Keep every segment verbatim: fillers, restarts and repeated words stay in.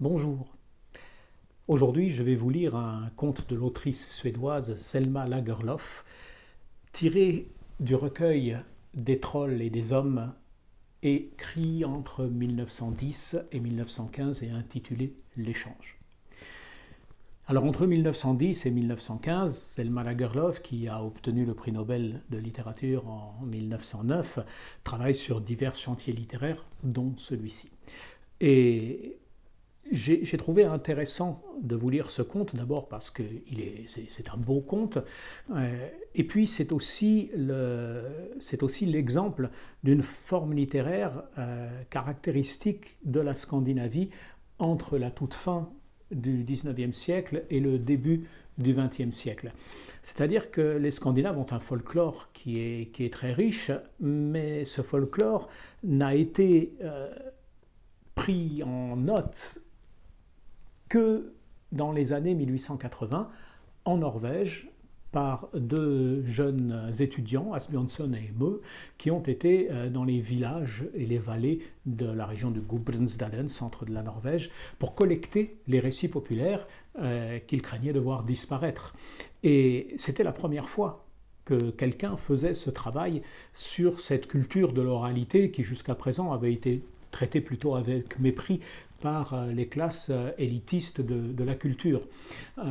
Bonjour. Aujourd'hui, je vais vous lire un conte de l'autrice suédoise Selma Lagerlöf, tiré du recueil Des trolls et des hommes, écrit entre mille neuf cent dix et mille neuf cent quinze et intitulé L'échange. Alors entre mille neuf cent dix et mille neuf cent quinze, Selma Lagerlöf, qui a obtenu le prix Nobel de littérature en mille neuf cent neuf, travaille sur divers chantiers littéraires, dont celui-ci. Et j'ai trouvé intéressant de vous lire ce conte, d'abord parce que c'est un beau conte, euh, et puis c'est aussi l'exemple d'une forme littéraire euh, caractéristique de la Scandinavie entre la toute fin du dix-neuvième siècle et le début du vingtième siècle. C'est-à-dire que les Scandinaves ont un folklore qui est, qui est très riche, mais ce folklore n'a été euh, pris en note que dans les années mille huit cent quatre-vingts, en Norvège, par deux jeunes étudiants, Asbjørnson et Mø, qui ont été dans les villages et les vallées de la région de Gudbrandsdalen, centre de la Norvège, pour collecter les récits populaires euh, qu'ils craignaient de voir disparaître. Et c'était la première fois que quelqu'un faisait ce travail sur cette culture de l'oralité qui jusqu'à présent avait été traitée plutôt avec mépris par les classes élitistes de, de la culture. Euh,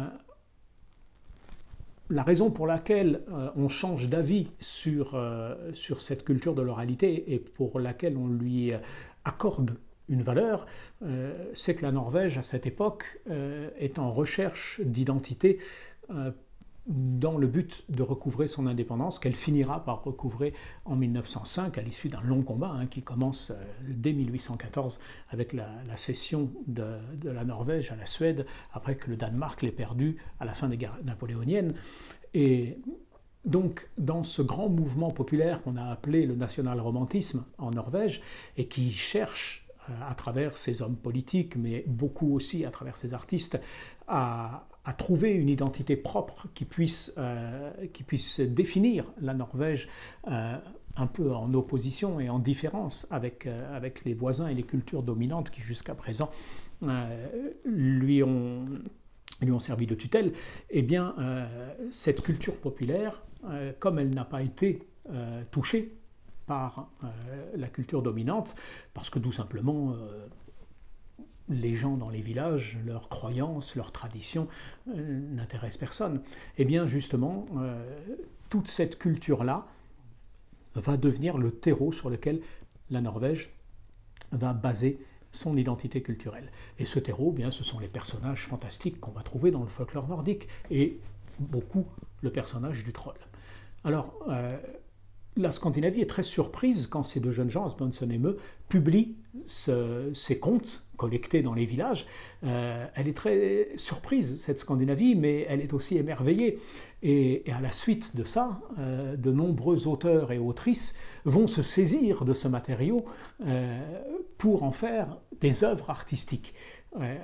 la raison pour laquelle euh, on change d'avis sur, euh, sur cette culture de l'oralité et pour laquelle on lui accorde une valeur, euh, c'est que la Norvège, à cette époque, euh, est en recherche d'identité euh, dans le but de recouvrer son indépendance, qu'elle finira par recouvrer en mille neuf cent cinq, à l'issue d'un long combat hein, qui commence euh, dès mille huit cent quatorze avec la, la cession de, de la Norvège à la Suède, après que le Danemark l'ait perdue à la fin des guerres napoléoniennes. Et donc, dans ce grand mouvement populaire qu'on a appelé le national-romantisme en Norvège, et qui cherche à travers ses hommes politiques, mais beaucoup aussi à travers ses artistes, à, à trouver une identité propre qui puisse, euh, qui puisse définir la Norvège euh, un peu en opposition et en différence avec, euh, avec les voisins et les cultures dominantes qui jusqu'à présent euh, lui ont, lui ont servi de tutelle. Eh bien, euh, cette culture populaire, euh, comme elle n'a pas été euh, touchée par euh, la culture dominante, parce que tout simplement euh, les gens dans les villages, leurs croyances, leurs traditions euh, n'intéressent personne. Eh bien justement, euh, toute cette culture-là va devenir le terreau sur lequel la Norvège va baser son identité culturelle. Et ce terreau, eh bien, ce sont les personnages fantastiques qu'on va trouver dans le folklore nordique, et beaucoup le personnage du troll. Alors, euh, la Scandinavie est très surprise quand ces deux jeunes gens, Asbjørnson et Mø, publient ce, ces contes collectés dans les villages. Euh, elle est très surprise, cette Scandinavie, mais elle est aussi émerveillée. Et, et à la suite de ça, euh, de nombreux auteurs et autrices vont se saisir de ce matériau euh, pour en faire des œuvres artistiques. Euh,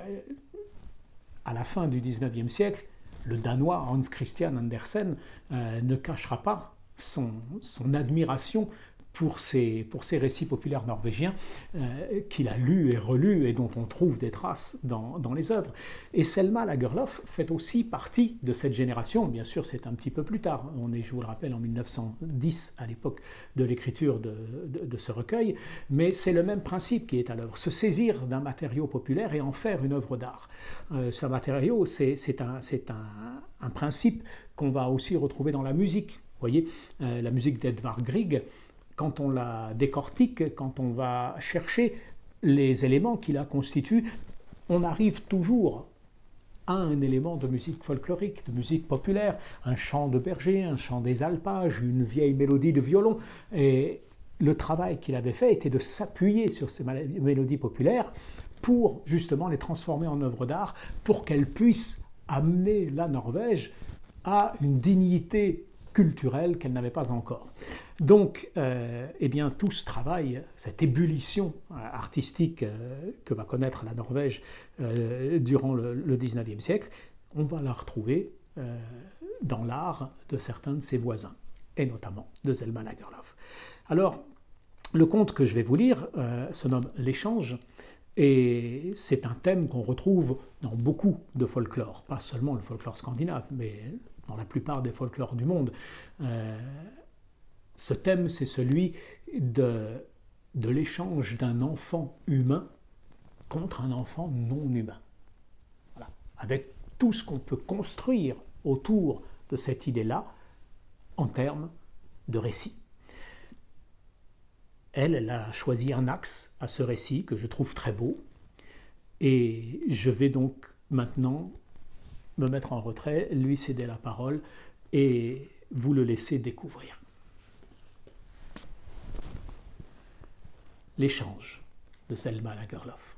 à la fin du dix-neuvième siècle, le Danois Hans Christian Andersen euh, ne cachera pas Son, son admiration pour ces, pour ces récits populaires norvégiens euh, qu'il a lus et relus et dont on trouve des traces dans, dans les œuvres. Et Selma Lagerlöf fait aussi partie de cette génération. Bien sûr, c'est un petit peu plus tard. On est, je vous le rappelle, en mille neuf cent dix, à l'époque de l'écriture de, de, de ce recueil. Mais c'est le même principe qui est à l'œuvre. Se saisir d'un matériau populaire et en faire une œuvre d'art. Euh, ce matériau, c'est un, un, un principe qu'on va aussi retrouver dans la musique. Vous voyez, euh, la musique d'Edvard Grieg, quand on la décortique, quand on va chercher les éléments qui la constituent, on arrive toujours à un élément de musique folklorique, de musique populaire, un chant de berger, un chant des alpages, une vieille mélodie de violon. Et le travail qu'il avait fait était de s'appuyer sur ces mélodies populaires pour justement les transformer en œuvres d'art, pour qu'elles puissent amener la Norvège à une dignité culturelle qu'elle n'avait pas encore. Donc, euh, eh bien, tout ce travail, cette ébullition euh, artistique euh, que va connaître la Norvège euh, durant le, le dix-neuvième siècle, on va la retrouver euh, dans l'art de certains de ses voisins, et notamment de Selma Lagerlöf. Alors, le conte que je vais vous lire euh, se nomme « L'échange ». Et c'est un thème qu'on retrouve dans beaucoup de folklore, pas seulement le folklore scandinave, mais dans la plupart des folklores du monde. Euh, ce thème, c'est celui de, de l'échange d'un enfant humain contre un enfant non humain. Voilà. Avec tout ce qu'on peut construire autour de cette idée-là en termes de récit. Elle, elle a choisi un axe à ce récit que je trouve très beau. Et je vais donc maintenant me mettre en retrait, lui céder la parole et vous le laisser découvrir. L'échange de Selma Lagerlöf.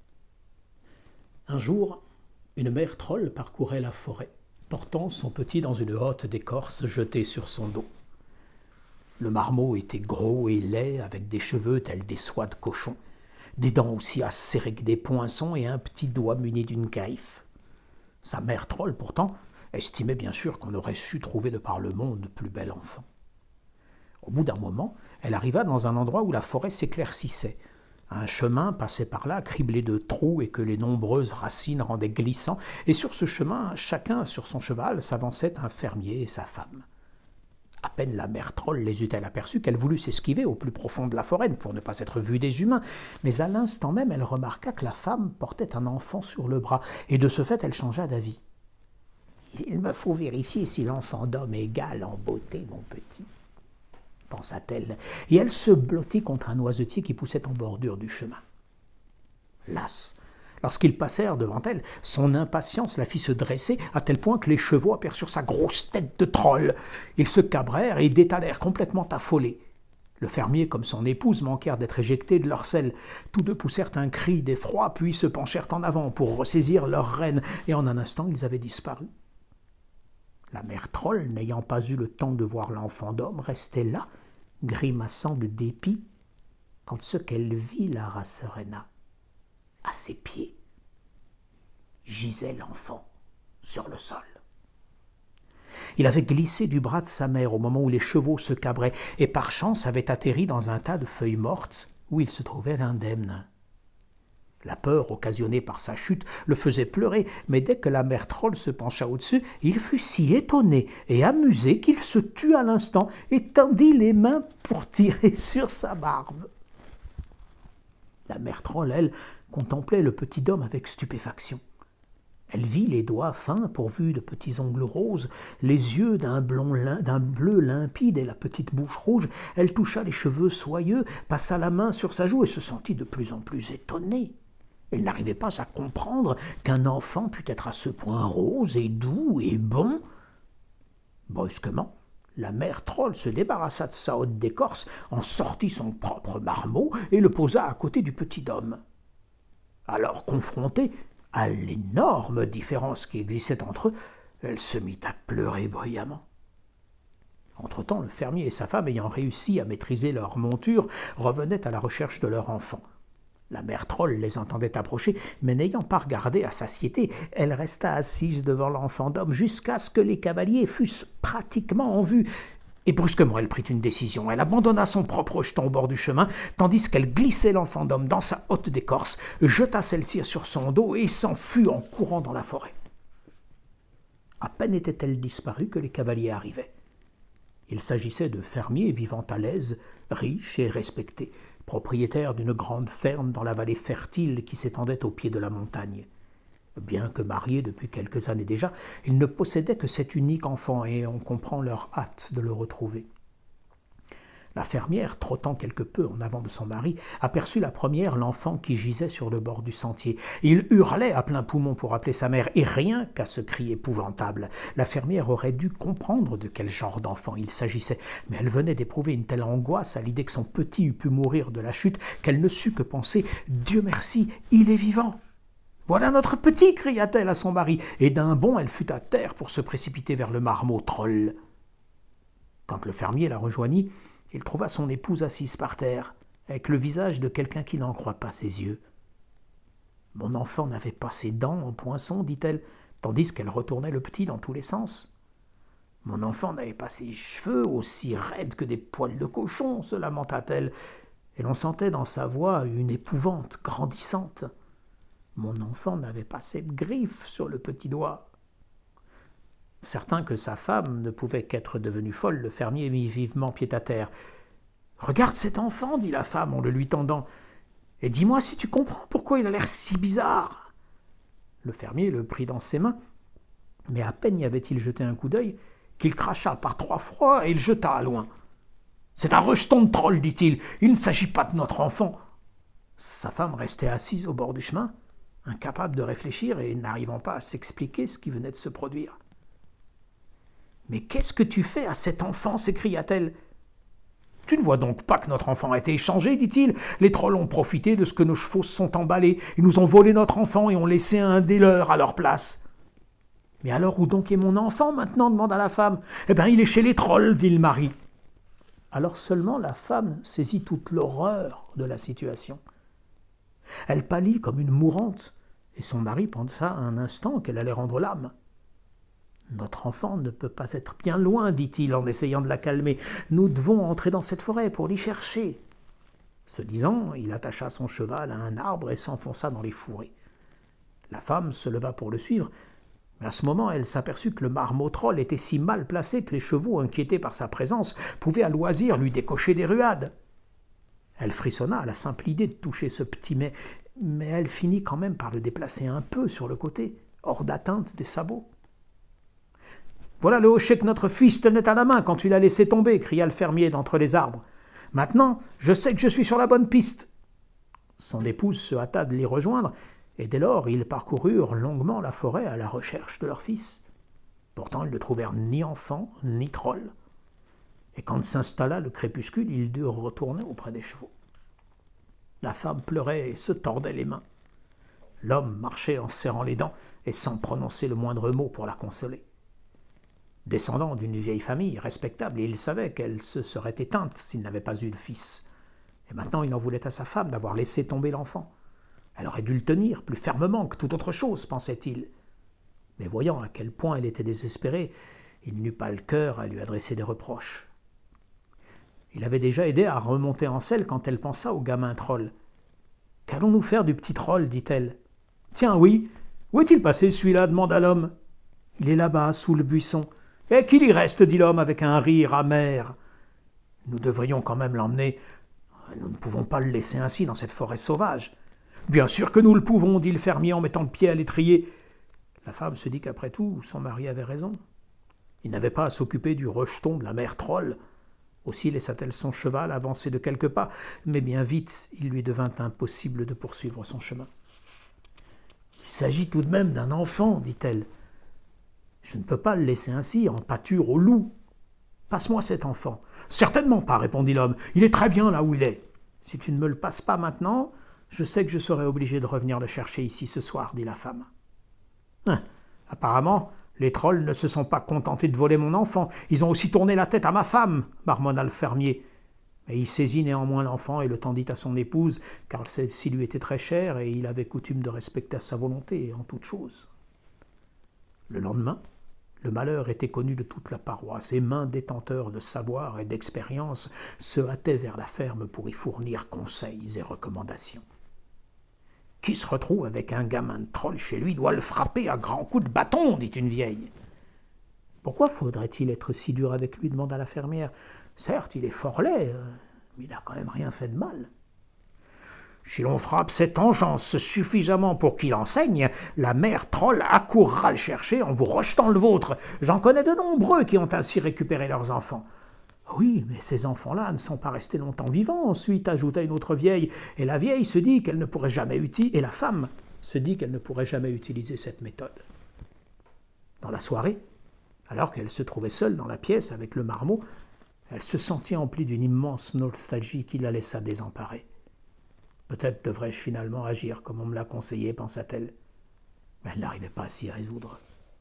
Un jour, une mère troll parcourait la forêt, portant son petit dans une hotte d'écorce jetée sur son dos. Le marmot était gros et laid, avec des cheveux tels des soies de cochon, des dents aussi acérées que des poinçons et un petit doigt muni d'une griffe. Sa mère troll, pourtant, estimait bien sûr qu'on aurait su trouver de par le monde plus bel enfant. Au bout d'un moment, elle arriva dans un endroit où la forêt s'éclaircissait. Un chemin passait par là, criblé de trous et que les nombreuses racines rendaient glissant, et sur ce chemin, chacun sur son cheval, s'avançait un fermier et sa femme. À peine la mère troll les eut-elle aperçus qu'elle voulut s'esquiver au plus profond de la forêt pour ne pas être vue des humains, mais à l'instant même elle remarqua que la femme portait un enfant sur le bras, et de ce fait elle changea d'avis. « Il me faut vérifier si l'enfant d'homme est égal en beauté, mon petit, » pensa-t-elle, et elle se blottit contre un noisetier qui poussait en bordure du chemin. Las, lorsqu'ils passèrent devant elle, son impatience la fit se dresser à tel point que les chevaux aperçurent sa grosse tête de troll. Ils se cabrèrent et détalèrent complètement affolés. Le fermier comme son épouse manquèrent d'être éjectés de leur selle. Tous deux poussèrent un cri d'effroi, puis se penchèrent en avant pour ressaisir leur reine, et en un instant ils avaient disparu. La mère troll, n'ayant pas eu le temps de voir l'enfant d'homme, restait là, grimaçant de dépit, quand ce qu'elle vit la rasséréna. À ses pieds gisait l'enfant sur le sol. Il avait glissé du bras de sa mère au moment où les chevaux se cabraient et par chance avait atterri dans un tas de feuilles mortes où il se trouvait indemne. La peur occasionnée par sa chute le faisait pleurer, mais dès que la mère troll se pencha au-dessus, il fut si étonné et amusé qu'il se tut à l'instant et tendit les mains pour tirer sur sa barbe. La mère troll, elle, contemplait le petit homme avec stupéfaction. Elle vit les doigts fins pourvus de petits ongles roses, les yeux d'un blond d'un bleu limpide et la petite bouche rouge. Elle toucha les cheveux soyeux, passa la main sur sa joue et se sentit de plus en plus étonnée. Elle n'arrivait pas à comprendre qu'un enfant pût être à ce point rose et doux et bon. Brusquement, la mère troll se débarrassa de sa hotte d'écorce, en sortit son propre marmot et le posa à côté du petit homme. Alors, confrontée à l'énorme différence qui existait entre eux, elle se mit à pleurer bruyamment. Entre-temps, le fermier et sa femme, ayant réussi à maîtriser leur monture, revenaient à la recherche de leur enfant. La mère troll les entendait approcher, mais n'ayant pas regardé à satiété, elle resta assise devant l'enfant d'homme jusqu'à ce que les cavaliers fussent pratiquement en vue. Et brusquement, elle prit une décision. Elle abandonna son propre jeton au bord du chemin, tandis qu'elle glissait l'enfant d'homme dans sa hotte d'écorce, jeta celle-ci sur son dos et s'enfuit en courant dans la forêt. À peine était-elle disparue que les cavaliers arrivaient. Il s'agissait de fermiers vivant à l'aise, riches et respectés, propriétaires d'une grande ferme dans la vallée fertile qui s'étendait au pied de la montagne. Bien que mariés depuis quelques années déjà, ils ne possédaient que cet unique enfant et on comprend leur hâte de le retrouver. La fermière, trottant quelque peu en avant de son mari, aperçut la première l'enfant qui gisait sur le bord du sentier. Il hurlait à plein poumon pour appeler sa mère, et rien qu'à ce cri épouvantable, la fermière aurait dû comprendre de quel genre d'enfant il s'agissait, mais elle venait d'éprouver une telle angoisse à l'idée que son petit eût pu mourir de la chute qu'elle ne sut que penser « Dieu merci, il est vivant !» « Voilà notre petit !» cria-t-elle à son mari, et d'un bond elle fut à terre pour se précipiter vers le marmot troll. Quand le fermier la rejoignit, il trouva son épouse assise par terre, avec le visage de quelqu'un qui n'en croit pas ses yeux. « Mon enfant n'avait pas ses dents en poinçon, dit-elle, tandis qu'elle retournait le petit dans tous les sens. Mon enfant n'avait pas ses cheveux aussi raides que des poils de cochon, se lamenta-t-elle. et l'on sentait dans sa voix une épouvante grandissante. Mon enfant n'avait pas cette griffe sur le petit doigt. Certain que sa femme ne pouvait qu'être devenue folle, le fermier mit vivement pied à terre. « Regarde cet enfant, dit la femme en le lui tendant, et dis-moi si tu comprends pourquoi il a l'air si bizarre. » Le fermier le prit dans ses mains, mais à peine y avait-il jeté un coup d'œil qu'il cracha par trois fois et le jeta à loin. « C'est un rejeton de troll, dit-il, il ne s'agit pas de notre enfant. » Sa femme restait assise au bord du chemin, incapable de réfléchir et n'arrivant pas à s'expliquer ce qui venait de se produire. « Mais qu'est-ce que tu fais à cet enfant » s'écria-t-elle. « Tu ne vois donc pas que notre enfant a été échangé, dit-il. Les trolls ont profité de ce que nos chevaux se sont emballés. Ils nous ont volé notre enfant et ont laissé un des leurs à leur place. »« Mais alors où donc est mon enfant maintenant » demanda la femme. « Eh bien, il est chez les trolls, dit le mari. » Alors seulement la femme saisit toute l'horreur de la situation. Elle pâlit comme une mourante, et son mari pensa un instant qu'elle allait rendre l'âme. « Notre enfant ne peut pas être bien loin, dit-il en essayant de la calmer. Nous devons entrer dans cette forêt pour l'y chercher. » Ce disant, il attacha son cheval à un arbre et s'enfonça dans les fourrés. La femme se leva pour le suivre, mais à ce moment elle s'aperçut que le marmot troll était si mal placé que les chevaux, inquiétés par sa présence, pouvaient à loisir lui décocher des ruades. Elle frissonna à la simple idée de toucher ce petit mais, mais elle finit quand même par le déplacer un peu sur le côté, hors d'atteinte des sabots. « Voilà le hochet que notre fils tenait à la main quand tu l'as laissé tomber » cria le fermier d'entre les arbres. « Maintenant, je sais que je suis sur la bonne piste. » Son épouse se hâta de les rejoindre, et dès lors ils parcoururent longuement la forêt à la recherche de leur fils. Pourtant ils ne trouvèrent ni enfant, ni troll. Et quand s'installa le crépuscule, ils durent retourner auprès des chevaux. La femme pleurait et se tordait les mains. L'homme marchait en serrant les dents et sans prononcer le moindre mot pour la consoler. Descendant d'une vieille famille respectable, il savait qu'elle se serait éteinte s'il n'avait pas eu de fils. Et maintenant il en voulait à sa femme d'avoir laissé tomber l'enfant. Elle aurait dû le tenir plus fermement que toute autre chose, pensait-il. Mais voyant à quel point elle était désespérée, il n'eut pas le cœur à lui adresser des reproches. Il avait déjà aidé à remonter en selle quand elle pensa au gamin troll. « Qu'allons-nous faire du petit troll » dit-elle. « Tiens, oui, où est-il passé celui-là » demanda l'homme. « Il est là-bas, sous le buisson. »« Et qu'il y reste » dit l'homme avec un rire amer. « Nous devrions quand même l'emmener. Nous ne pouvons pas le laisser ainsi dans cette forêt sauvage. »« Bien sûr que nous le pouvons » dit le fermier en mettant le pied à l'étrier. La femme se dit qu'après tout, son mari avait raison. Il n'avait pas à s'occuper du rejeton de la mère troll. Aussi laissa-t-elle son cheval avancer de quelques pas, mais bien vite il lui devint impossible de poursuivre son chemin. « Il s'agit tout de même d'un enfant, dit-elle. Je ne peux pas le laisser ainsi, en pâture au loup. Passe-moi cet enfant. »« Certainement pas, répondit l'homme. Il est très bien là où il est. Si tu ne me le passes pas maintenant, je sais que je serai obligé de revenir le chercher ici ce soir, dit la femme. Hein, apparemment, les trolls ne se sont pas contentés de voler mon enfant. Ils ont aussi tourné la tête à ma femme, marmonna le fermier. Mais il saisit néanmoins l'enfant et le tendit à son épouse, car celle-ci lui était très chère et il avait coutume de respecter sa volonté en toute chose. Le lendemain, le malheur était connu de toute la paroisse, et maints détenteurs de savoir et d'expérience se hâtaient vers la ferme pour y fournir conseils et recommandations. Qui se retrouve avec un gamin de troll chez lui doit le frapper à grands coups de bâton, dit une vieille. Pourquoi faudrait-il être si dur avec lui, demanda la fermière. Certes, il est fort laid, mais il n'a quand même rien fait de mal. Si l'on frappe cette engeance suffisamment pour qu'il enseigne, la mère troll accourra le chercher en vous rejetant le vôtre. J'en connais de nombreux qui ont ainsi récupéré leurs enfants. Oui, mais ces enfants-là ne sont pas restés longtemps vivants, ensuite ajouta une autre vieille, et la vieille se dit qu'elle ne pourrait jamais utiliser, et la femme se dit qu'elle ne pourrait jamais utiliser cette méthode. Dans la soirée, alors qu'elle se trouvait seule dans la pièce avec le marmot, elle se sentit emplie d'une immense nostalgie qui la laissa désemparée. Peut-être devrais-je finalement agir comme on me l'a conseillé, pensa-t-elle. Mais elle n'arrivait pas à s'y résoudre.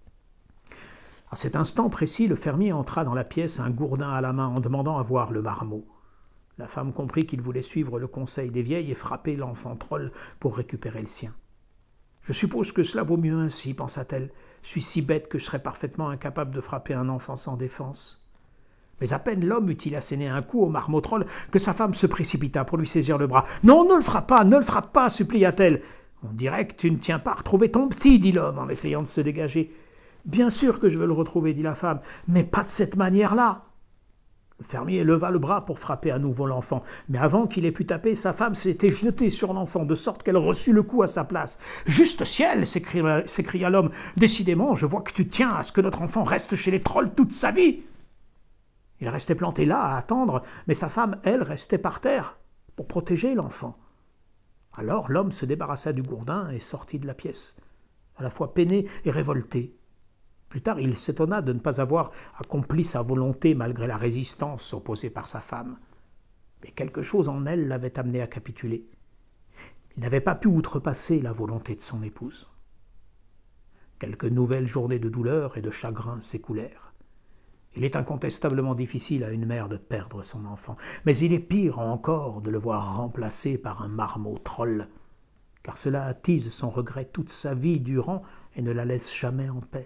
À cet instant précis, le fermier entra dans la pièce, un gourdin à la main, en demandant à voir le marmot. La femme comprit qu'il voulait suivre le conseil des vieilles et frapper l'enfant troll pour récupérer le sien. « Je suppose que cela vaut mieux ainsi, pensa-t-elle. Je suis si bête que je serais parfaitement incapable de frapper un enfant sans défense. Mais à peine l'homme eut-il asséné un coup au marmot-troll que sa femme se précipita pour lui saisir le bras. « Non, ne le frappe pas, ne le frappe pas !» supplia-t-elle. « On dirait que tu ne tiens pas à retrouver ton petit, » dit l'homme en essayant de se dégager. « Bien sûr que je veux le retrouver, » dit la femme, « mais pas de cette manière-là. » Le fermier leva le bras pour frapper à nouveau l'enfant, mais avant qu'il ait pu taper, sa femme s'était jetée sur l'enfant, de sorte qu'elle reçut le coup à sa place. « Juste ciel !» s'écria, s'écria l'homme. « Décidément, je vois que tu tiens à ce que notre enfant reste chez les trolls toute sa vie !» Il restait planté là à attendre, mais sa femme, elle, restait par terre pour protéger l'enfant. Alors l'homme se débarrassa du gourdin et sortit de la pièce, à la fois peiné et révolté. Plus tard, il s'étonna de ne pas avoir accompli sa volonté malgré la résistance opposée par sa femme. Mais quelque chose en elle l'avait amené à capituler. Il n'avait pas pu outrepasser la volonté de son épouse. Quelques nouvelles journées de douleur et de chagrin s'écoulèrent. Il est incontestablement difficile à une mère de perdre son enfant, mais il est pire encore de le voir remplacé par un marmot troll, car cela attise son regret toute sa vie durant et ne la laisse jamais en paix.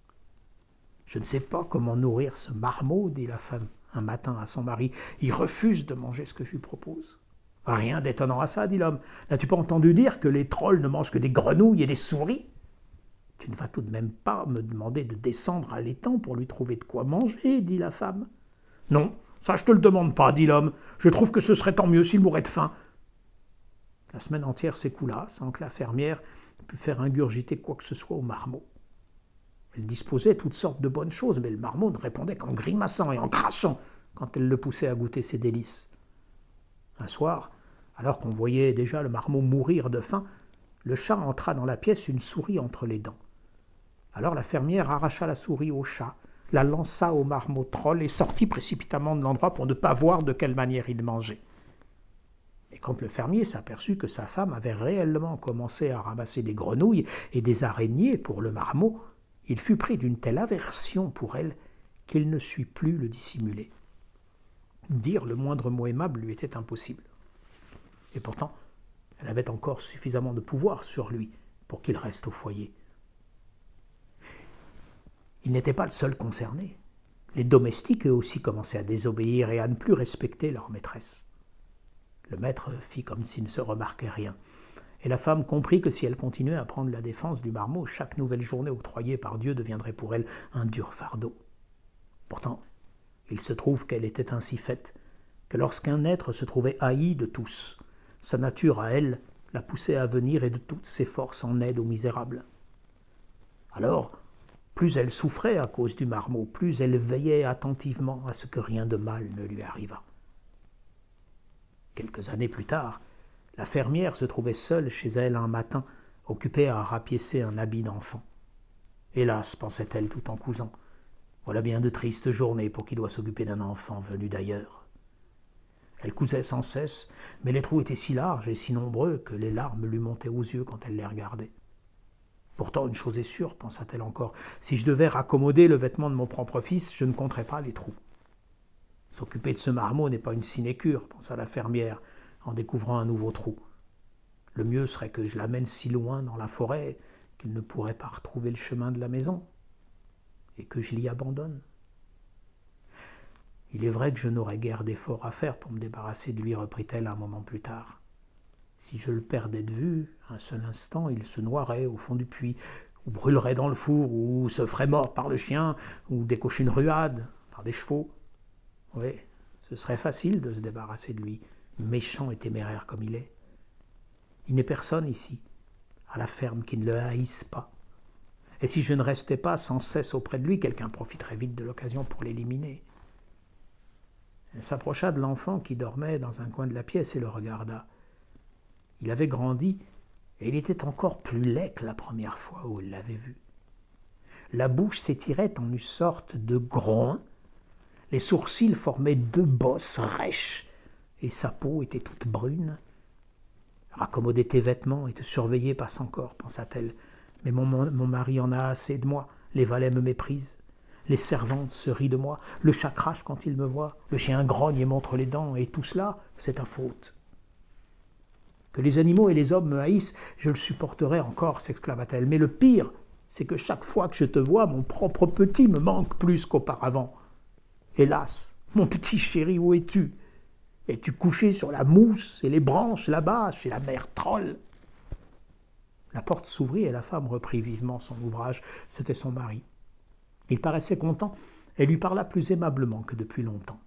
« Je ne sais pas comment nourrir ce marmot, » dit la femme un matin à son mari. « Il refuse de manger ce que je lui propose. »« Rien d'étonnant à ça, » dit l'homme. « N'as-tu pas entendu dire que les trolls ne mangent que des grenouilles et des souris ? Tu ne vas tout de même pas me demander de descendre à l'étang pour lui trouver de quoi manger, » dit la femme. « Non, ça je te le demande pas, » dit l'homme. « Je trouve que ce serait tant mieux s'il mourait de faim. » La semaine entière s'écoula sans que la fermière pût faire ingurgiter quoi que ce soit au marmot. Elle disposait toutes sortes de bonnes choses, mais le marmot ne répondait qu'en grimaçant et en crachant quand elle le poussait à goûter ses délices. Un soir, alors qu'on voyait déjà le marmot mourir de faim, le chat entra dans la pièce, une souris entre les dents. Alors la fermière arracha la souris au chat, la lança au marmot troll et sortit précipitamment de l'endroit pour ne pas voir de quelle manière il mangeait. Et quand le fermier s'aperçut que sa femme avait réellement commencé à ramasser des grenouilles et des araignées pour le marmot, il fut pris d'une telle aversion pour elle qu'il ne sut plus le dissimuler. Dire le moindre mot aimable lui était impossible. Et pourtant, elle avait encore suffisamment de pouvoir sur lui pour qu'il reste au foyer. Il n'était pas le seul concerné. Les domestiques, eux aussi, commençaient à désobéir et à ne plus respecter leur maîtresse. Le maître fit comme s'il ne se remarquait rien. Et la femme comprit que si elle continuait à prendre la défense du marmot, chaque nouvelle journée octroyée par Dieu deviendrait pour elle un dur fardeau. Pourtant, il se trouve qu'elle était ainsi faite, que lorsqu'un être se trouvait haï de tous, sa nature à elle la poussait à venir et de toutes ses forces en aide aux misérables. Alors, plus elle souffrait à cause du marmot, plus elle veillait attentivement à ce que rien de mal ne lui arrivât. Quelques années plus tard, la fermière se trouvait seule chez elle un matin, occupée à rapiécer un habit d'enfant. « Hélas, pensait-elle tout en cousant, voilà bien de tristes journées pour qui doit s'occuper d'un enfant venu d'ailleurs. » Elle cousait sans cesse, mais les trous étaient si larges et si nombreux que les larmes lui montaient aux yeux quand elle les regardait. « Pourtant, une chose est sûre, pensa-t-elle encore, si je devais raccommoder le vêtement de mon propre fils, je ne compterais pas les trous. » S'occuper de ce marmot n'est pas une sinécure, pensa la fermière, en découvrant un nouveau trou. Le mieux serait que je l'amène si loin dans la forêt qu'il ne pourrait pas retrouver le chemin de la maison, et que je l'y abandonne. Il est vrai que je n'aurais guère d'effort à faire pour me débarrasser de lui, reprit-elle un moment plus tard. Si je le perdais de vue, un seul instant, il se noierait au fond du puits, ou brûlerait dans le four, ou se ferait mordre par le chien, ou décocher une ruade par des chevaux. Oui, ce serait facile de se débarrasser de lui, méchant et téméraire comme il est. Il n'est personne ici, à la ferme, qui ne le haïsse pas. Et si je ne restais pas sans cesse auprès de lui, quelqu'un profiterait vite de l'occasion pour l'éliminer. Elle s'approcha de l'enfant qui dormait dans un coin de la pièce et le regarda. Il avait grandi et il était encore plus laid que la première fois où elle l'avait vu. La bouche s'étirait en une sorte de groin, les sourcils formaient deux bosses rêches et sa peau était toute brune. Raccommoder tes vêtements et te surveiller passe encore, pensa-t-elle, mais mon, mon mari en a assez de moi, les valets me méprisent. Les servantes se rient de moi, le chat crache quand il me voit, le chien grogne et montre les dents, et tout cela, c'est ta faute. Que les animaux et les hommes me haïssent, je le supporterai encore, s'exclama-t-elle, mais le pire, c'est que chaque fois que je te vois, mon propre petit me manque plus qu'auparavant. Hélas, « Mon petit chéri, où es-tu? Es-tu couché sur la mousse et les branches là-bas, chez la mère Troll ?» La porte s'ouvrit et la femme reprit vivement son ouvrage. C'était son mari. Il paraissait content et lui parla plus aimablement que depuis longtemps.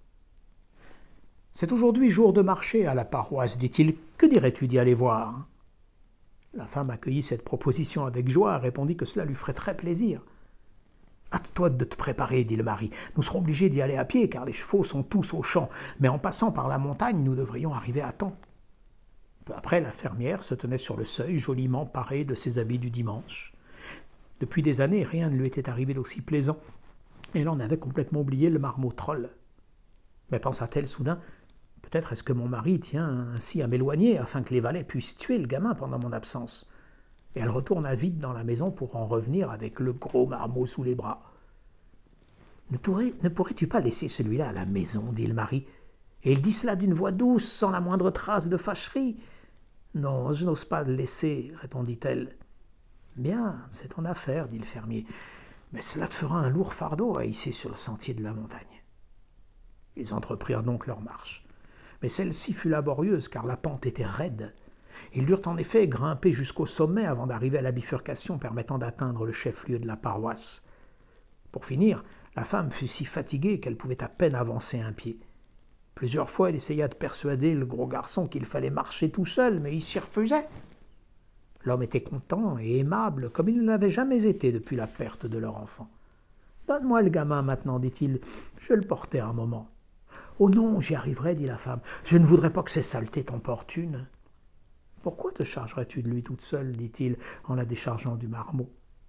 « C'est aujourd'hui jour de marché à la paroisse, dit-il. Que dirais-tu d'y aller voir ?» La femme accueillit cette proposition avec joie et répondit que cela lui ferait très plaisir. « Hâte-toi de te préparer, dit le mari. Nous serons obligés d'y aller à pied, car les chevaux sont tous au champ, mais en passant par la montagne, nous devrions arriver à temps. » Peu après, la fermière se tenait sur le seuil, joliment parée de ses habits du dimanche. Depuis des années, rien ne lui était arrivé d'aussi plaisant, et elle en avait complètement oublié le marmot Troll. Mais pensa-t-elle soudain, peut-être est-ce que mon mari tient ainsi à m'éloigner, afin que les valets puissent tuer le gamin pendant mon absence. Et elle retourna vite dans la maison pour en revenir avec le gros marmot sous les bras. « Ne, ne pourrais-tu pas laisser celui-là à la maison, dit le mari. Et il dit cela d'une voix douce, sans la moindre trace de fâcherie. « Non, je n'ose pas le laisser, répondit-elle. « Bien, c'est ton affaire, dit le fermier. Mais cela te fera un lourd fardeau à hisser sur le sentier de la montagne. » Ils entreprirent donc leur marche. Mais celle-ci fut laborieuse, car la pente était raide. Ils durent en effet grimper jusqu'au sommet avant d'arriver à la bifurcation permettant d'atteindre le chef-lieu de la paroisse. Pour finir, la femme fut si fatiguée qu'elle pouvait à peine avancer un pied. Plusieurs fois, elle essaya de persuader le gros garçon qu'il fallait marcher tout seul, mais il s'y refusait. L'homme était content et aimable, comme il ne l'avait jamais été depuis la perte de leur enfant. « Donne-moi le gamin maintenant, dit-il, je vais le porter un moment. »« Oh non, j'y arriverai, dit la femme, je ne voudrais pas que ces saletés t'emportunent. »« Pourquoi te chargerais-tu de lui toute seule, dit-il, en la déchargeant du marmot. »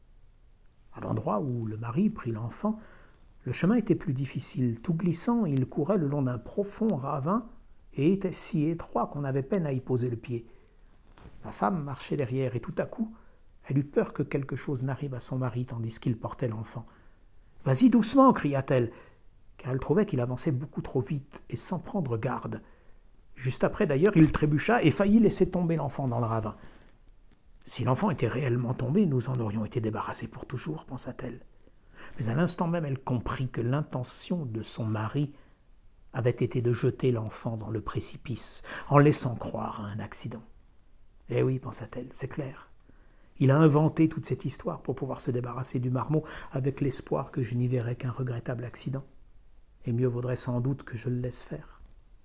À l'endroit où le mari prit l'enfant, le chemin était plus difficile. Tout glissant, il courait le long d'un profond ravin et était si étroit qu'on avait peine à y poser le pied. La femme marchait derrière et tout à coup, elle eut peur que quelque chose n'arrive à son mari tandis qu'il portait l'enfant. « Vas-y doucement !» cria-t-elle, car elle trouvait qu'il avançait beaucoup trop vite et sans prendre garde. Juste après d'ailleurs, il trébucha et faillit laisser tomber l'enfant dans le ravin. « Si l'enfant était réellement tombé, nous en aurions été débarrassés pour toujours, pensa-t-elle. Mais à l'instant même, elle comprit que l'intention de son mari avait été de jeter l'enfant dans le précipice, en laissant croire à un accident. « Eh oui, pensa-t-elle, c'est clair. Il a inventé toute cette histoire pour pouvoir se débarrasser du marmot avec l'espoir que je n'y verrais qu'un regrettable accident. Et mieux vaudrait sans doute que je le laisse faire. »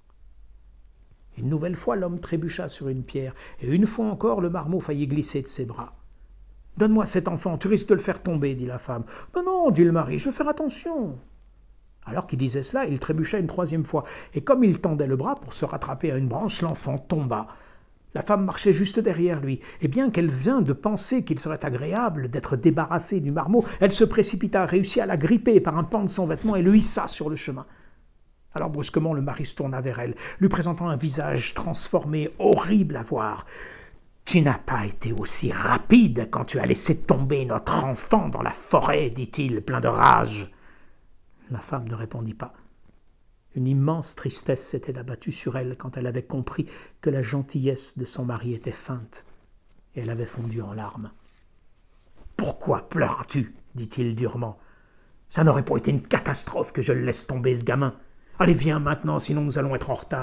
Une nouvelle fois, l'homme trébucha sur une pierre, et une fois encore, le marmot faillit glisser de ses bras. « Donne-moi cet enfant, tu risques de le faire tomber, dit la femme. « Non, non, dit le mari, je vais faire attention. » Alors qu'il disait cela, il trébucha une troisième fois, et comme il tendait le bras pour se rattraper à une branche, l'enfant tomba. La femme marchait juste derrière lui, et bien qu'elle vînt de penser qu'il serait agréable d'être débarrassée du marmot, elle se précipita, réussit à la gripper par un pan de son vêtement et le hissa sur le chemin. Alors brusquement, le mari se tourna vers elle, lui présentant un visage transformé, horrible à voir. « Tu n'as pas été aussi rapide quand tu as laissé tomber notre enfant dans la forêt, dit-il, plein de rage. » La femme ne répondit pas. Une immense tristesse s'était abattue sur elle quand elle avait compris que la gentillesse de son mari était feinte, et elle avait fondu en larmes. « Pourquoi pleures-tu » dit-il durement. « Ça n'aurait pas été une catastrophe que je le laisse tomber, ce gamin. Allez, viens maintenant, sinon nous allons être en retard. »«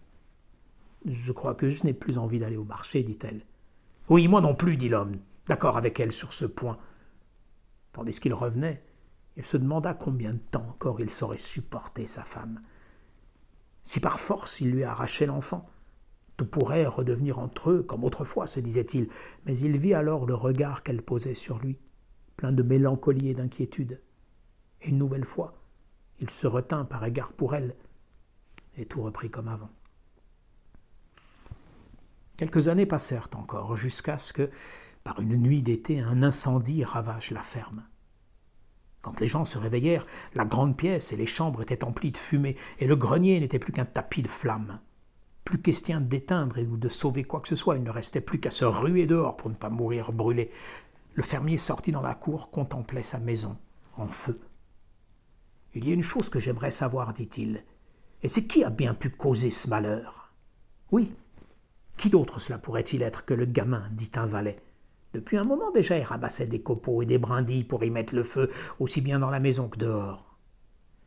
Je crois que je n'ai plus envie d'aller au marché, dit-elle. »« Oui, moi non plus, dit l'homme, d'accord avec elle sur ce point. » Tandis qu'il revenait, il se demanda combien de temps encore il saurait supporter sa femme. Si par force il lui arrachait l'enfant, tout pourrait redevenir entre eux comme autrefois, se disait-il, mais il vit alors le regard qu'elle posait sur lui, plein de mélancolie et d'inquiétude. Et une nouvelle fois, il se retint par égard pour elle, et tout reprit comme avant. Quelques années passèrent encore, jusqu'à ce que, par une nuit d'été, un incendie ravage la ferme. Quand les gens se réveillèrent, la grande pièce et les chambres étaient emplies de fumée, et le grenier n'était plus qu'un tapis de flammes. Plus question d'éteindre ou de sauver quoi que ce soit, il ne restait plus qu'à se ruer dehors pour ne pas mourir brûlé. Le fermier sortit dans la cour, contemplait sa maison, en feu. « Il y a une chose que j'aimerais savoir, dit-il, et c'est qui a bien pu causer ce malheur ?»« Oui, qui d'autre cela pourrait-il être que le gamin, dit un valet. Depuis un moment déjà, il ramassait des copeaux et des brindilles pour y mettre le feu, aussi bien dans la maison que dehors. »«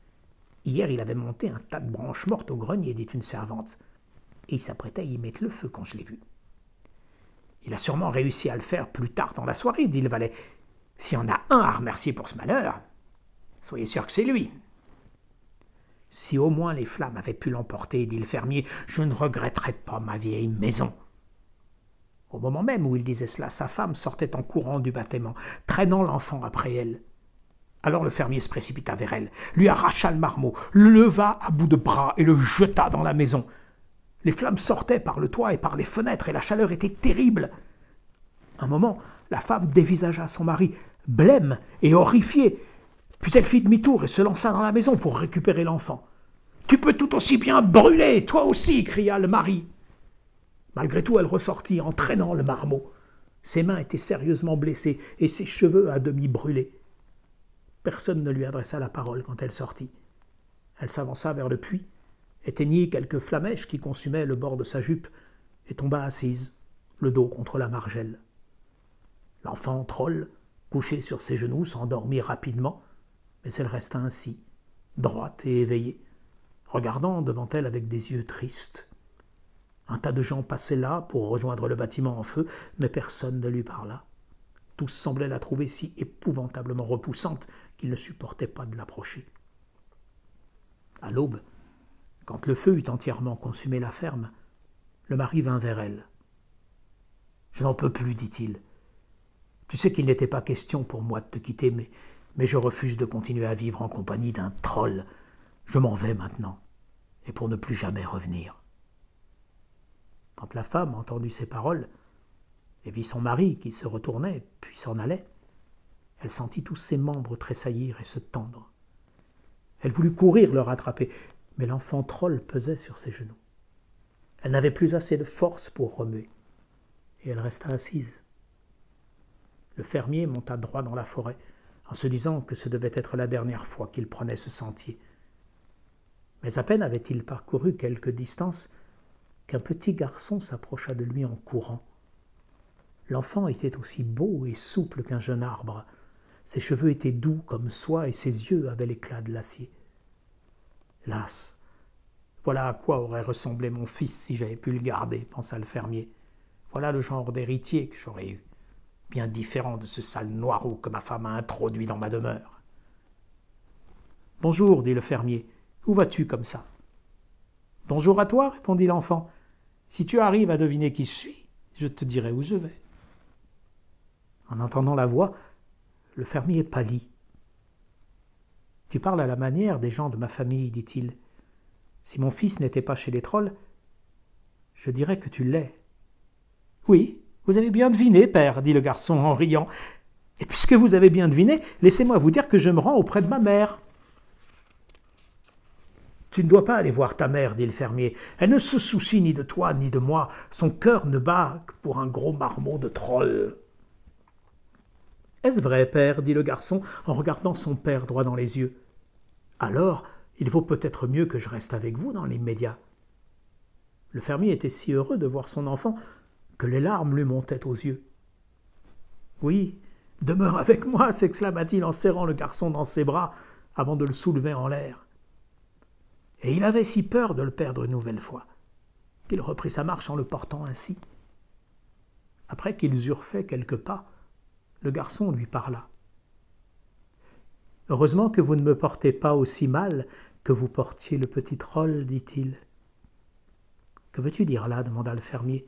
Hier, il avait monté un tas de branches mortes au grenier, dit une servante. Et il s'apprêtait à y mettre le feu quand je l'ai vu. Il a sûrement réussi à le faire plus tard dans la soirée, dit le valet. S'il y en a un à remercier pour ce malheur, soyez sûr que c'est lui. Si au moins les flammes avaient pu l'emporter, dit le fermier, je ne regretterais pas ma vieille maison. Au moment même où il disait cela, sa femme sortait en courant du bâtiment, traînant l'enfant après elle. Alors le fermier se précipita vers elle, lui arracha le marmot, le leva à bout de bras et le jeta dans la maison. Les flammes sortaient par le toit et par les fenêtres et la chaleur était terrible. Un moment, la femme dévisagea son mari, blême et horrifiée. Puis elle fit demi-tour et se lança dans la maison pour récupérer l'enfant. « Tu peux tout aussi bien brûler, toi aussi !» cria le mari. Malgré tout, elle ressortit en traînant le marmot. Ses mains étaient sérieusement blessées et ses cheveux à demi brûlés. Personne ne lui adressa la parole quand elle sortit. Elle s'avança vers le puits, éteignit quelques flamèches qui consumaient le bord de sa jupe et tomba assise, le dos contre la margelle. L'enfant troll, couché sur ses genoux, s'endormit rapidement, mais elle resta ainsi, droite et éveillée, regardant devant elle avec des yeux tristes. Un tas de gens passaient là pour rejoindre le bâtiment en feu, mais personne ne lui parla. Tous semblaient la trouver si épouvantablement repoussante qu'ils ne supportaient pas de l'approcher. À l'aube, quand le feu eut entièrement consumé la ferme, le mari vint vers elle. « Je n'en peux plus, dit-il. Tu sais qu'il n'était pas question pour moi de te quitter, mais, mais je refuse de continuer à vivre en compagnie d'un troll. Je m'en vais maintenant, et pour ne plus jamais revenir. » Quand la femme entendit ces paroles, et vit son mari qui se retournait puis s'en allait, elle sentit tous ses membres tressaillir et se tendre. Elle voulut courir le rattraper, mais l'enfant troll pesait sur ses genoux. Elle n'avait plus assez de force pour remuer, et elle resta assise. Le fermier monta droit dans la forêt, en se disant que ce devait être la dernière fois qu'il prenait ce sentier. Mais à peine avait-il parcouru quelque distance qu'un petit garçon s'approcha de lui en courant. L'enfant était aussi beau et souple qu'un jeune arbre. Ses cheveux étaient doux comme soie et ses yeux avaient l'éclat de l'acier. Hélas, voilà à quoi aurait ressemblé mon fils si j'avais pu le garder, pensa le fermier. Voilà le genre d'héritier que j'aurais eu, bien différent de ce sale noireau que ma femme a introduit dans ma demeure. « Bonjour, dit le fermier, où vas-tu comme ça ?»« Bonjour à toi, répondit l'enfant. Si tu arrives à deviner qui je suis, je te dirai où je vais. » En entendant la voix, le fermier pâlit. « Tu parles à la manière des gens de ma famille, dit-il. Si mon fils n'était pas chez les trolls, je dirais que tu l'es. »« Oui, vous avez bien deviné, père, dit le garçon en riant. Et puisque vous avez bien deviné, laissez-moi vous dire que je me rends auprès de ma mère. »« Tu ne dois pas aller voir ta mère, dit le fermier. Elle ne se soucie ni de toi ni de moi. Son cœur ne bat que pour un gros marmot de troll. »« Est-ce vrai, père, dit le garçon en regardant son père droit dans les yeux. Alors, il vaut peut-être mieux que je reste avec vous dans l'immédiat. » Le fermier était si heureux de voir son enfant que les larmes lui montaient aux yeux. « Oui, demeure avec moi, s'exclama-t-il en serrant le garçon dans ses bras avant de le soulever en l'air. Et il avait si peur de le perdre une nouvelle fois qu'il reprit sa marche en le portant ainsi. Après qu'ils eurent fait quelques pas, le garçon lui parla. « Heureusement que vous ne me portez pas aussi mal que vous portiez le petit troll, dit-il. »« Que veux-tu dire là ?» demanda le fermier.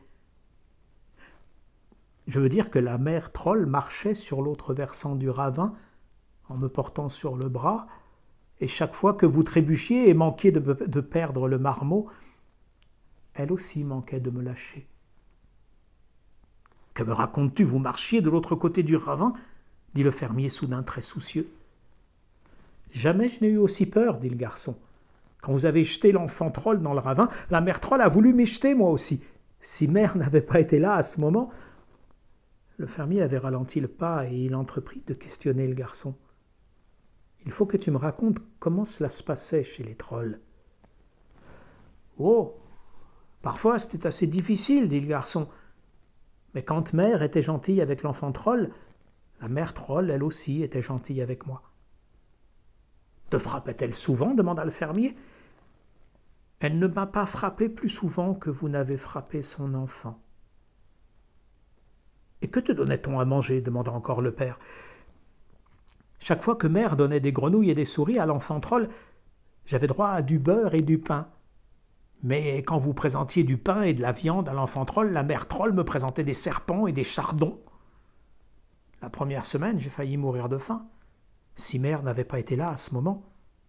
« Je veux dire que la mère troll marchait sur l'autre versant du ravin en me portant sur le bras, et chaque fois que vous trébuchiez et manquiez de, de perdre le marmot, elle aussi manquait de me lâcher. »« Que me racontes-tu ? Vous marchiez de l'autre côté du ravin ?» dit le fermier soudain très soucieux. « Jamais je n'ai eu aussi peur, dit le garçon. Quand vous avez jeté l'enfant troll dans le ravin, la mère troll a voulu m'y jeter moi aussi. Si mère n'avait pas été là à ce moment... » Le fermier avait ralenti le pas et il entreprit de questionner le garçon. « Il faut que tu me racontes comment cela se passait chez les trolls. »« Oh, parfois c'était assez difficile, dit le garçon. Mais quand mère était gentille avec l'enfant troll, la mère troll, elle aussi, était gentille avec moi. »« Te frappait-elle souvent demanda le fermier. Elle ne m'a pas frappé plus souvent que vous n'avez frappé son enfant. Et que te donnait-on à manger demanda encore le père. Chaque fois que mère donnait des grenouilles et des souris à l'enfant troll, j'avais droit à du beurre et du pain. Mais quand vous présentiez du pain et de la viande à l'enfant troll, la mère troll me présentait des serpents et des chardons. La première semaine, j'ai failli mourir de faim, si mère n'avait pas été là à ce moment.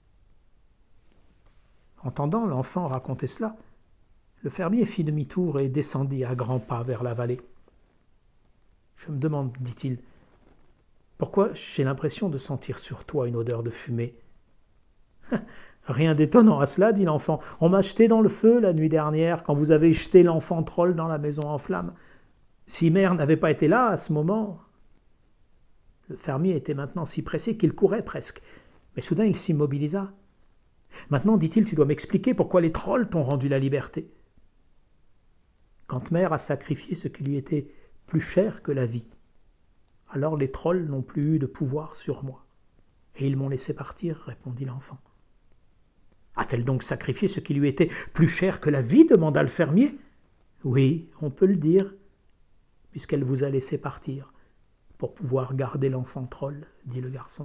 Entendant l'enfant raconter cela, le fermier fit demi-tour et descendit à grands pas vers la vallée. « Je me demande, dit-il, pourquoi j'ai l'impression de sentir sur toi une odeur de fumée. »« Rien d'étonnant à cela, dit l'enfant. On m'a jeté dans le feu la nuit dernière quand vous avez jeté l'enfant troll dans la maison en flammes. Si mère n'avait pas été là à ce moment... » Le fermier était maintenant si pressé qu'il courait presque, mais soudain il s'immobilisa. « Maintenant, dit-il, tu dois m'expliquer pourquoi les trolls t'ont rendu la liberté. » Quand mère a sacrifié ce qui lui était plus cher que la vie, alors les trolls n'ont plus eu de pouvoir sur moi. Et ils m'ont laissé partir, répondit l'enfant. A-t-elle donc sacrifié ce qui lui était plus cher que la vie demanda le fermier. Oui, on peut le dire, puisqu'elle vous a laissé partir, pour pouvoir garder l'enfant troll, dit le garçon.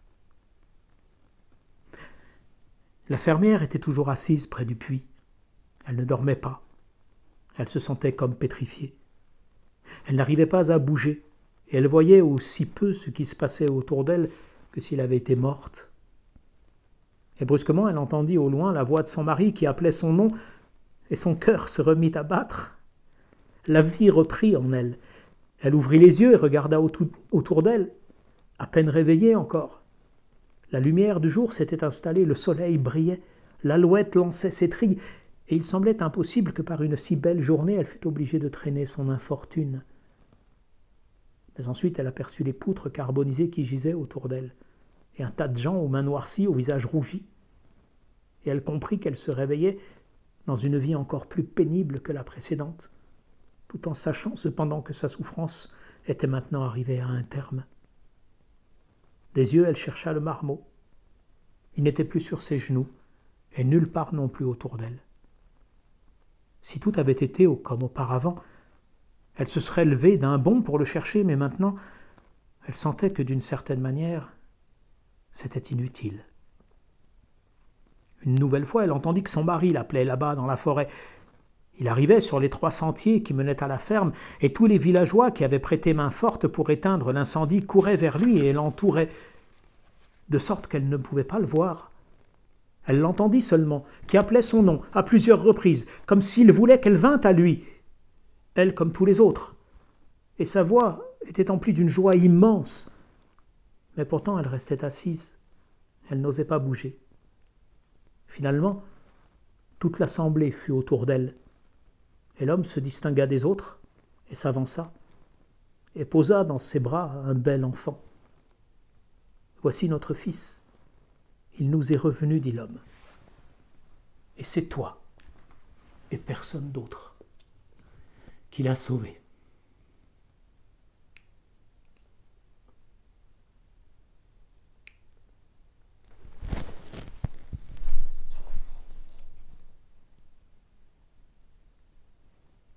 La fermière était toujours assise près du puits. Elle ne dormait pas. Elle se sentait comme pétrifiée. Elle n'arrivait pas à bouger, et elle voyait aussi peu ce qui se passait autour d'elle que s'il avait été morte. Et brusquement, elle entendit au loin la voix de son mari qui appelait son nom, et son cœur se remit à battre. La vie reprit en elle. Elle ouvrit les yeux et regarda autour d'elle, à peine réveillée encore. La lumière du jour s'était installée, le soleil brillait, l'alouette lançait ses trilles, et il semblait impossible que par une si belle journée elle fût obligée de traîner son infortune. Mais ensuite elle aperçut les poutres carbonisées qui gisaient autour d'elle, et un tas de gens aux mains noircies, au visage rougi. Et elle comprit qu'elle se réveillait dans une vie encore plus pénible que la précédente, tout en sachant cependant que sa souffrance était maintenant arrivée à un terme. Des yeux, elle chercha le marmot. Il n'était plus sur ses genoux, et nulle part non plus autour d'elle. Si tout avait été comme auparavant, elle se serait levée d'un bond pour le chercher, mais maintenant, elle sentait que d'une certaine manière, c'était inutile. Une nouvelle fois, elle entendit que son mari l'appelait là-bas dans la forêt. Il arrivait sur les trois sentiers qui menaient à la ferme, et tous les villageois qui avaient prêté main forte pour éteindre l'incendie couraient vers lui et l'entouraient, de sorte qu'elle ne pouvait pas le voir. Elle l'entendit seulement, qui appelait son nom à plusieurs reprises, comme s'il voulait qu'elle vînt à lui, elle comme tous les autres. Et sa voix était emplie d'une joie immense. Mais pourtant elle restait assise, elle n'osait pas bouger. Finalement, toute l'assemblée fut autour d'elle, et l'homme se distingua des autres et s'avança, et posa dans ses bras un bel enfant. « Voici notre fils. Il nous est revenu, dit l'homme. Et c'est toi, et personne d'autre, qui l'a sauvé. »